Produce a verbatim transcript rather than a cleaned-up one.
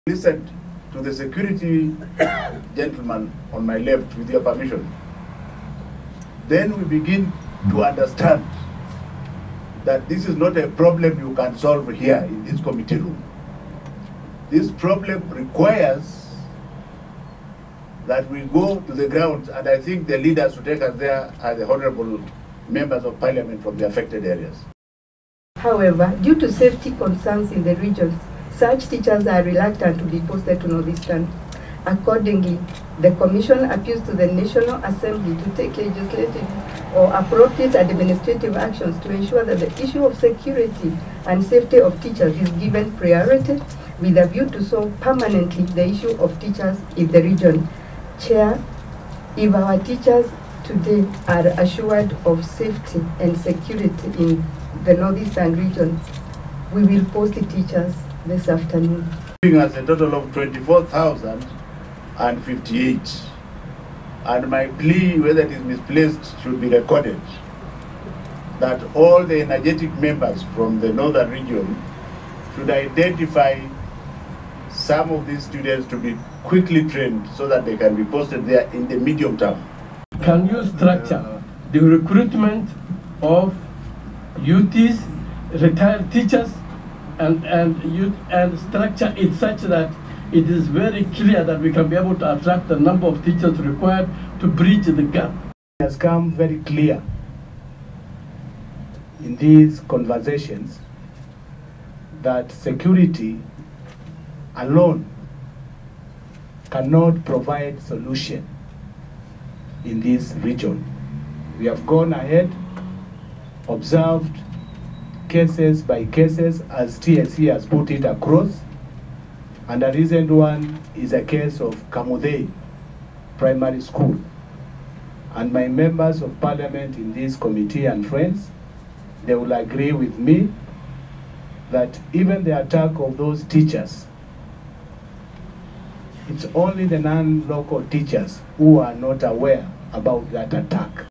Listened to the security gentleman on my left, with your permission. Then we begin to understand that this is not a problem you can solve here in this committee room. This problem requires that we go to the ground, and I think the leaders to take us there are the honorable members of parliament from the affected areas. However, due to safety concerns in the regions, such teachers are reluctant to be posted to Northeastern. Accordingly, the Commission appeals to the National Assembly to take legislative or appropriate administrative actions to ensure that the issue of security and safety of teachers is given priority with a view to solve permanently the issue of teachers in the region. Chair, if our teachers today are assured of safety and security in the Northeastern region, we will post the teachers this afternoon. Giving us a total of twenty-four thousand fifty-eight. And my plea, whether it is misplaced, should be recorded, that all the energetic members from the northern region should identify some of these students to be quickly trained so that they can be posted there in the medium term. Can you structure the recruitment of youths, retired teachers, and and youth, and structure it such that it is very clear that we can be able to attract the number of teachers required to bridge the gap? It has come very clear in these conversations that security alone cannot provide solution in this region. We have gone ahead, observed cases by cases, as T S C has put it across, and a recent one is a case of Kamudei Primary School. And my members of parliament in this committee and friends, they will agree with me that even the attack of those teachers, it's only the non-local teachers who are not aware about that attack.